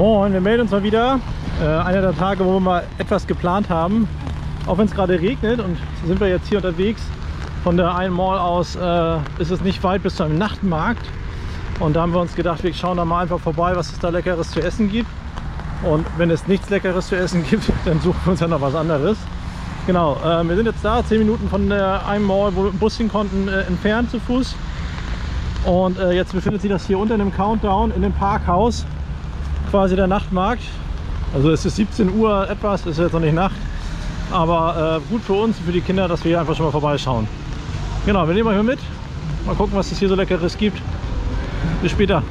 Moin, wir melden uns mal wieder. Einer der Tage, wo wir mal etwas geplant haben. Auch wenn es gerade regnet und sind wir jetzt hier unterwegs. Von der einen Mall aus ist es nicht weit bis zu einem Nachtmarkt. Und da haben wir uns gedacht, wir schauen da mal einfach vorbei, was es da Leckeres zu essen gibt. Und wenn es nichts Leckeres zu essen gibt, dann suchen wir uns ja noch was anderes. Genau, wir sind jetzt da, 10 Minuten von der einen Mall, wo wir mit dem Bus hin konnten, entfernt zu Fuß. Und jetzt befindet sich das hier unter dem Countdown in dem Parkhaus, quasi der Nachtmarkt. Also es ist 17 Uhr etwas, ist jetzt noch nicht Nacht. Aber gut für uns und für die Kinder, dass wir hier einfach schon mal vorbeischauen. Genau, wir nehmen euch mit. Mal gucken, was es hier so Leckeres gibt. Bis später.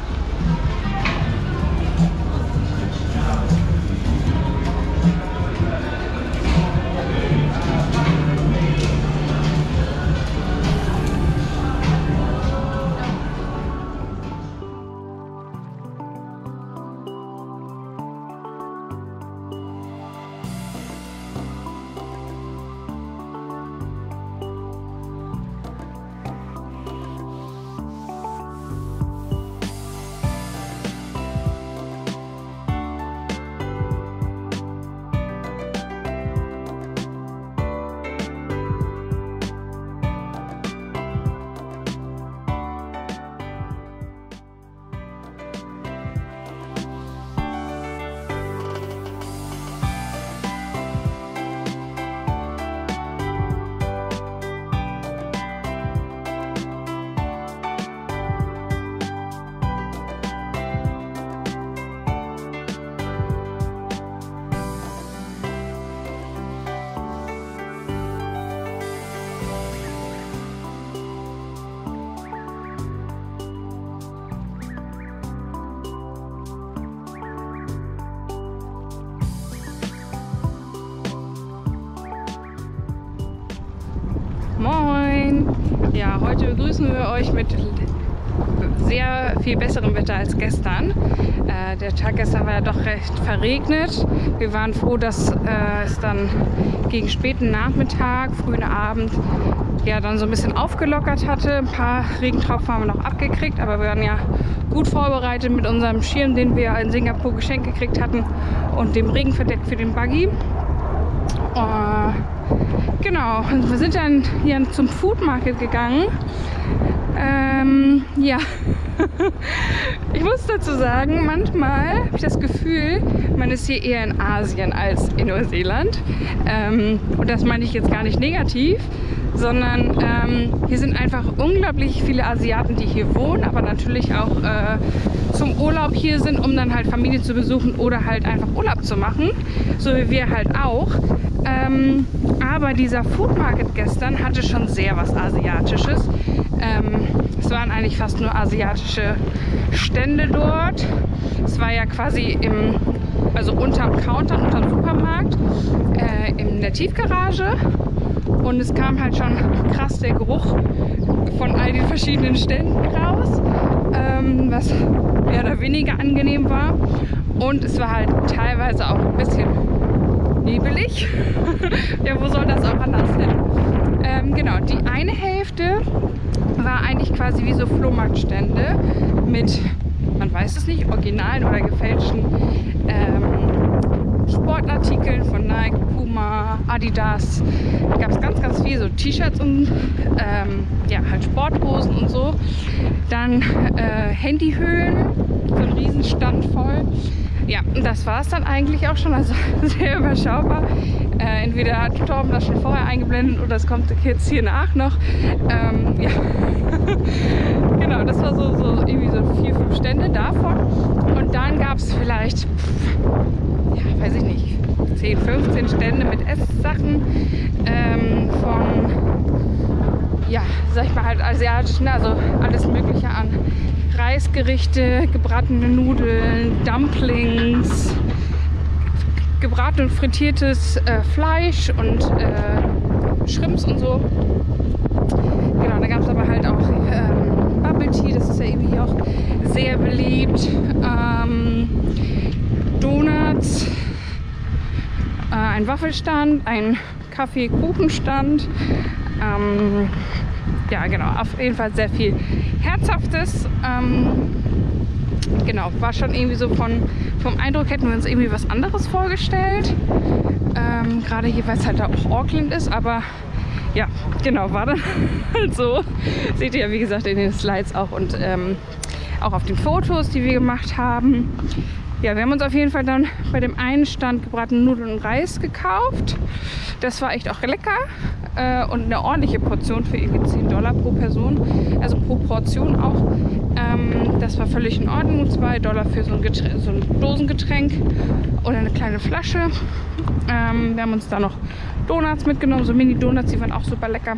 Moin! Ja, heute begrüßen wir euch mit sehr viel besserem Wetter als gestern. Der Tag gestern war ja doch recht verregnet. Wir waren froh, dass es dann gegen späten Nachmittag, frühen Abend ja dann so ein bisschen aufgelockert hatte. Ein paar Regentropfen haben wir noch abgekriegt, aber wir waren ja gut vorbereitet mit unserem Schirm, den wir in Singapur geschenkt gekriegt hatten, und dem Regenverdeck für den Buggy. Genau, und wir sind dann hier zum Food Market gegangen. Ja, ich muss dazu sagen, manchmal habe ich das Gefühl, man ist hier eher in Asien als in Neuseeland. Und das meine ich jetzt gar nicht negativ, sondern hier sind einfach unglaublich viele Asiaten, die hier wohnen, aber natürlich auch zum Urlaub hier sind, um dann halt Familie zu besuchen oder halt einfach Urlaub zu machen, so wie wir halt auch. Aber dieser Food Market gestern hatte schon sehr was Asiatisches. Es waren eigentlich fast nur asiatische Stände dort. Es war ja quasi also unterm Counter, unterm Supermarkt, in der Tiefgarage. Und es kam halt schon krass der Geruch von all den verschiedenen Ständen raus, was mehr oder weniger angenehm war. Und es war halt teilweise auch ein bisschen nebelig. Ja, wo soll das auch anders hin? Genau, die eine Hälfte war eigentlich quasi wie so Flohmarktstände mit, man weiß es nicht, originalen oder gefälschten Sportartikeln von Nike, Puma, Adidas. Da gab es ganz, ganz viel, so T-Shirts und ja, halt Sporthosen und so. Dann Handyhüllen, so ein Riesenstand voll. Ja, das war es dann eigentlich auch schon, also sehr überschaubar. Entweder hat Torben das schon vorher eingeblendet oder es kommt jetzt hier nach noch. Ja, genau, das war so irgendwie so 4, 5 Stände davon. Und dann gab es vielleicht, ja, weiß ich nicht, 10, 15 Stände mit Esssachen von, ja, sag ich mal halt asiatischen, also alles Mögliche an Reisgerichte, gebratene Nudeln, Dumplings, gebraten und frittiertes Fleisch und Shrimps und so. Genau, da gab es aber halt auch Bubble Tea, das ist ja irgendwie auch sehr beliebt. Donuts, ein Waffelstand, ein Kaffee-Kuchenstand. Ja, genau, auf jeden Fall sehr viel Herzhaftes. Genau, war schon irgendwie so vom Eindruck, hätten wir uns irgendwie was anderes vorgestellt. Gerade hier, weil es halt da auch Auckland ist, aber ja, genau, war dann halt so. Seht ihr ja, wie gesagt, in den Slides auch und auch auf den Fotos, die wir gemacht haben. Ja, wir haben uns auf jeden Fall dann bei dem einen Stand gebratene Nudeln und Reis gekauft. Das war echt auch lecker und eine ordentliche Portion für irgendwie $10 pro Person, also pro Portion auch. Das war völlig in Ordnung. $2 für so ein Dosengetränk oder eine kleine Flasche. Wir haben uns da noch Donuts mitgenommen, so Mini-Donuts, die waren auch super lecker.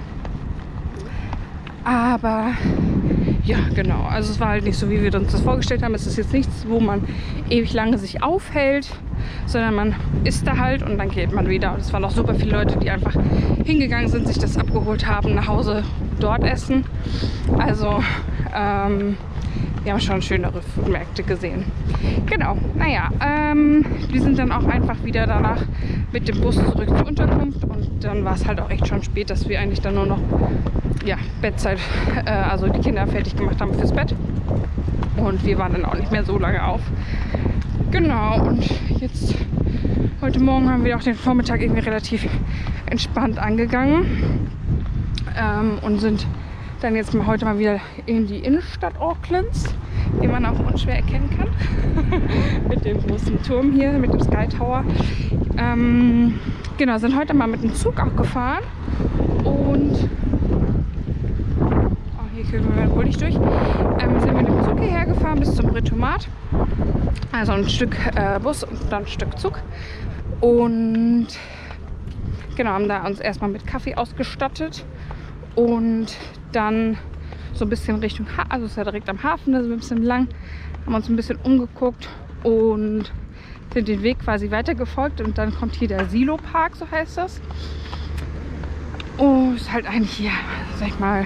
Aber ja, genau, also es war halt nicht so, wie wir uns das vorgestellt haben. Es ist jetzt nichts, wo man ewig lange sich aufhält, sondern man isst da halt und dann geht man wieder. Und es waren auch super viele Leute, die einfach hingegangen sind, sich das abgeholt haben, nach Hause dort essen. Also wir haben schon schönere Foodmärkte gesehen. Genau, naja, wir sind dann auch einfach wieder danach mit dem Bus zurück zur Unterkunft und dann war es halt auch echt schon spät, dass wir eigentlich dann nur noch Bettzeit, also die Kinder fertig gemacht haben fürs Bett und wir waren dann auch nicht mehr so lange auf. Genau, und jetzt heute Morgen haben wir auch den Vormittag irgendwie relativ entspannt angegangen und sind dann jetzt heute mal wieder in die Innenstadt Aucklands, die man auch unschwer erkennen kann, mit dem großen Turm hier, mit dem Sky Tower. Genau, sind heute mal mit dem Zug auch gefahren und hier können wir wohl nicht durch. Sind mit dem Zug hierher gefahren bis zum Britomat, also ein Stück Bus und dann ein Stück Zug und genau, haben da uns erstmal mit Kaffee ausgestattet und dann so ein bisschen Richtung, also es ist ja direkt am Hafen, da sind wir ein bisschen lang, haben uns ein bisschen umgeguckt und sind den Weg quasi weitergefolgt und dann kommt hier der Silo Park, so heißt das. Oh, ist halt eigentlich hier, sag ich mal,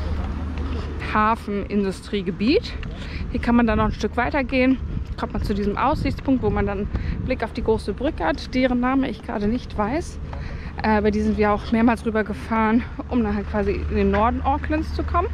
Hafenindustriegebiet. Hier kann man dann noch ein Stück weiter gehen, kommt man zu diesem Aussichtspunkt, wo man dann einen Blick auf die große Brücke hat, deren Name ich gerade nicht weiß. Bei die sind wir auch mehrmals rüber gefahren, um dann halt quasi in den Norden Aucklands zu kommen.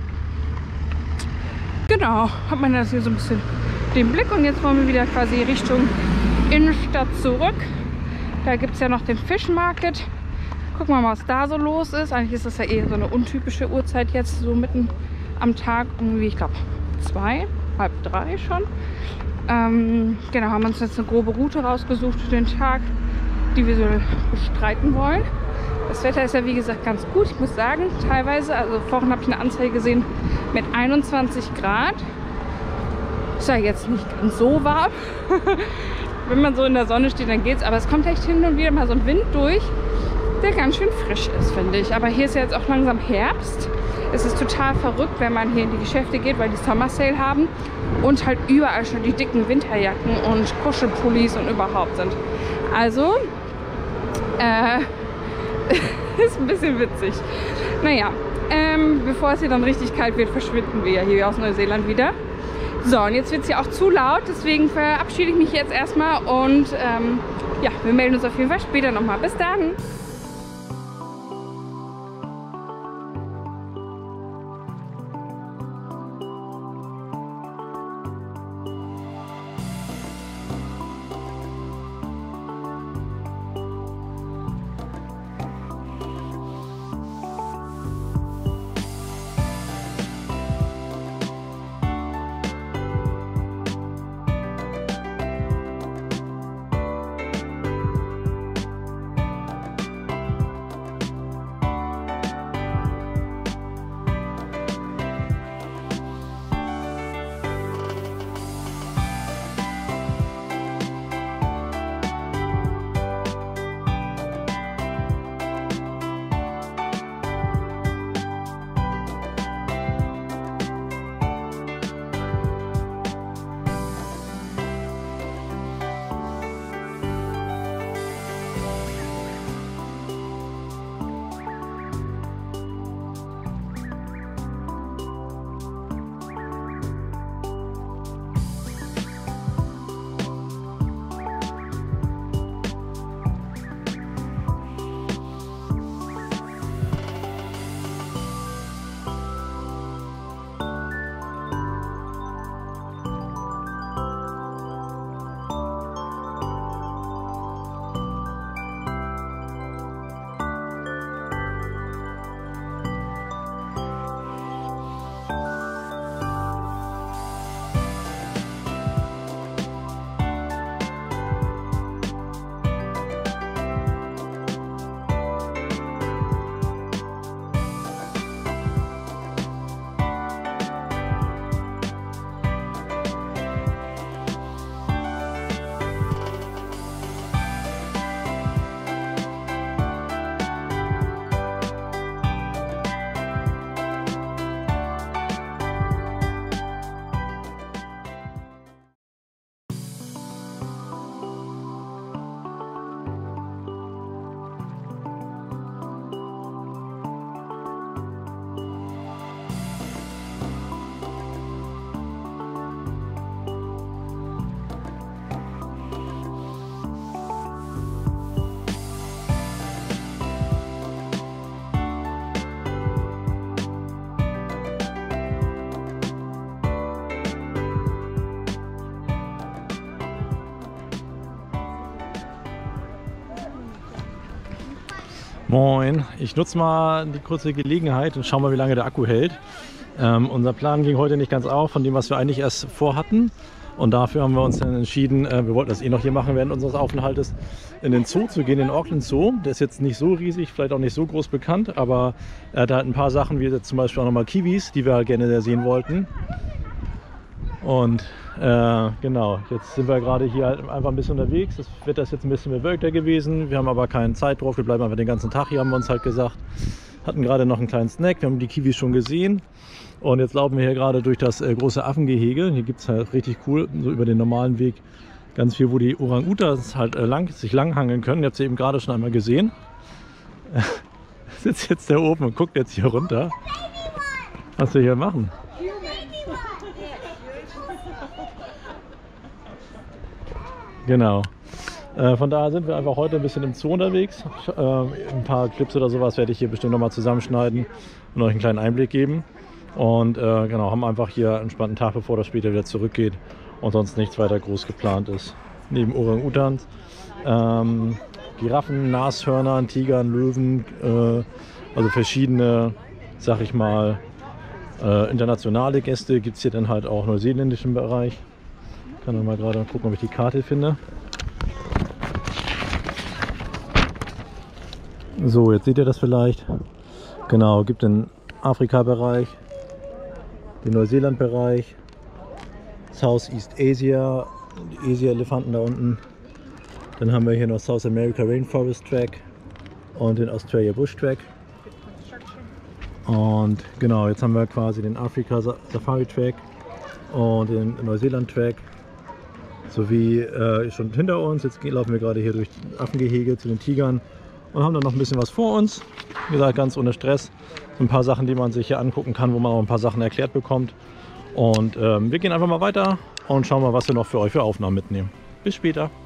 Genau, hat man das hier so ein bisschen den Blick und jetzt wollen wir wieder quasi Richtung Innenstadt zurück. Da gibt es ja noch den Fish Market. Gucken wir mal, was da so los ist. Eigentlich ist das ja eher so eine untypische Uhrzeit jetzt, so mitten am Tag, irgendwie, ich glaube 2, halb 3 schon. Genau, haben uns jetzt eine grobe Route rausgesucht für den Tag, die wir so bestreiten wollen. Das Wetter ist ja wie gesagt ganz gut. Ich muss sagen, teilweise, also vorhin habe ich eine Anzeige gesehen mit 21 Grad. Ist ja jetzt nicht ganz so warm. Wenn man so in der Sonne steht, dann geht's. Aber es kommt echt hin und wieder mal so ein Wind durch, der ganz schön frisch ist, finde ich. Aber hier ist ja jetzt auch langsam Herbst. Es ist total verrückt, wenn man hier in die Geschäfte geht, weil die Summer Sale haben und halt überall schon die dicken Winterjacken und Kuschelpullis und überhaupt sind. Also, ist ein bisschen witzig. Naja, bevor es hier dann richtig kalt wird, verschwinden wir ja hier aus Neuseeland wieder. So, und jetzt wird es hier auch zu laut, deswegen verabschiede ich mich jetzt erstmal und ja, wir melden uns auf jeden Fall später nochmal. Bis dann! Moin, ich nutze mal die kurze Gelegenheit und schau mal, wie lange der Akku hält. Unser Plan ging heute nicht ganz auf von dem, was wir eigentlich erst vorhatten. Und dafür haben wir uns dann entschieden, wir wollten das eh noch hier machen während unseres Aufenthaltes, in den Zoo zu gehen, den Auckland Zoo. Der ist jetzt nicht so riesig, vielleicht auch nicht so groß bekannt, aber er hat halt ein paar Sachen, wie jetzt zum Beispiel auch nochmal Kiwis, die wir halt gerne sehen wollten. Und genau, jetzt sind wir gerade hier halt einfach ein bisschen unterwegs. Das Wetter ist jetzt ein bisschen bewölkter gewesen. Wir haben aber keine Zeit drauf. Wir bleiben einfach den ganzen Tag hier, haben wir uns halt gesagt. Hatten gerade noch einen kleinen Snack. Wir haben die Kiwis schon gesehen. Und jetzt laufen wir hier gerade durch das große Affengehege. Hier gibt es halt richtig cool, so über den normalen Weg, ganz viel, wo die Orang-Utans halt sich langhangeln können. Ihr habt sie eben gerade schon einmal gesehen. Sitzt jetzt da oben und guckt jetzt hier runter. Was wir hier machen. Genau. Von daher sind wir einfach heute ein bisschen im Zoo unterwegs. Ein paar Clips oder sowas werde ich hier bestimmt nochmal zusammenschneiden und euch einen kleinen Einblick geben. Und genau, haben einfach hier einen entspannten Tag, bevor das später wieder zurückgeht und sonst nichts weiter groß geplant ist. Neben Orang-Utans, Giraffen, Nashörnern, Tigern, Löwen, also verschiedene, sag ich mal, internationale Gäste gibt es hier dann halt auch im neuseeländischen Bereich. Ich kann dann mal gerade gucken, ob ich die Karte finde. So, jetzt seht ihr das vielleicht. Genau, gibt den Afrika-Bereich, den Neuseeland-Bereich, Southeast Asia, die Asia-Elefanten da unten. Dann haben wir hier noch South America Rainforest Track und den Australia Bush Track. Und genau, jetzt haben wir quasi den Afrika Safari Track und den Neuseeland Track sowie schon hinter uns. Jetzt laufen wir gerade hier durch das Affengehege zu den Tigern und haben dann noch ein bisschen was vor uns. Wie gesagt, ganz ohne Stress. So ein paar Sachen, die man sich hier angucken kann, wo man auch ein paar Sachen erklärt bekommt. Und wir gehen einfach mal weiter und schauen mal, was wir noch für euch für Aufnahmen mitnehmen. Bis später.